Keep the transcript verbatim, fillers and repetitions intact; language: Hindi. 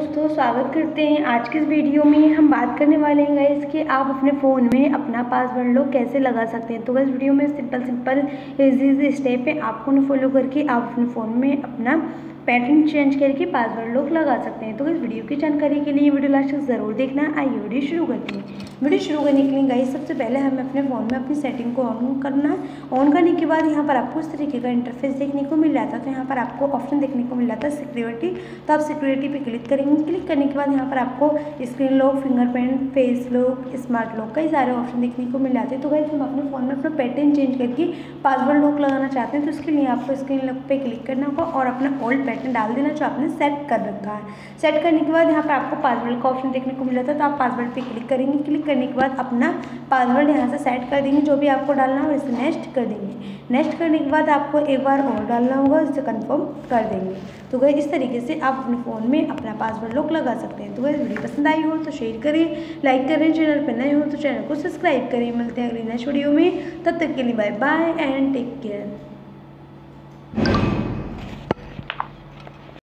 दोस्तों, स्वागत करते हैं। आज के इस वीडियो में हम बात करने वाले हैं गाइस कि आप अपने फ़ोन में अपना पासवर्ड लॉक कैसे लगा सकते हैं। तो गाइस वीडियो में simple simple easy easy step है, आपको उन्हें फॉलो करके आप अपने फ़ोन में अपना पैटर्न चेंज करके पासवर्ड लॉक लगा सकते हैं। तो इस वीडियो की जानकारी के लिए वीडियो लास्ट तक ज़रूर देखना। आइए वीडियो शुरू करते हैं। वीडियो शुरू करने के लिए गाइस सबसे पहले हमें अपने फ़ोन में अपनी सेटिंग को ऑन करना है। ऑन करने के बाद यहाँ पर आपको इस तरीके का इंटरफेस देखने को मिल जाता है। तो यहाँ पर आपको ऑप्शन देखने को मिल जाता है सिक्योरिटी। तो आप सिक्योरिटी पे क्लिक करेंगे। क्लिक करने के बाद यहाँ पर आपको screen lock, fingerprint, face lock, smart lock कई सारे ऑप्शन देखने को मिल जाते हैं। तो गाइस हम अपने फ़ोन में अपना पैटर्न चेंज करके पासवर्ड लॉक लगाना चाहते हैं। तो इसके लिए आपको स्क्रीन लॉक पे क्लिक करना होगा और अपना ओल्ड पैटर्न डाल देना जो आपने सेट कर रखा है। सेट करने के बाद यहाँ पर आपको पासवर्ड का ऑप्शन देखने को मिल जाता है। तो आप पासवर्ड पे क्लिक करेंगे। क्लिक करने के बाद अपना पासवर्ड यहाँ से सेट कर देंगे जो भी आपको डालना है और इसे नेक्स्ट कर देंगे। नेक्स्ट करने के बाद आपको एक बार और डालना होगा, इसे कंफर्म कर देंगे। तो गाइस इस तरीके से आप अपने फ़ोन में अपना पासवर्ड लॉक लगा सकते हैं। तो गाइस वीडियो पसंद आई हो तो शेयर करें, लाइक करें, चैनल पर नए हो तो चैनल को सब्सक्राइब करें। मिलते हैं अगली नेक्स्ट वीडियो में, तब तक के लिए bye bye and take care.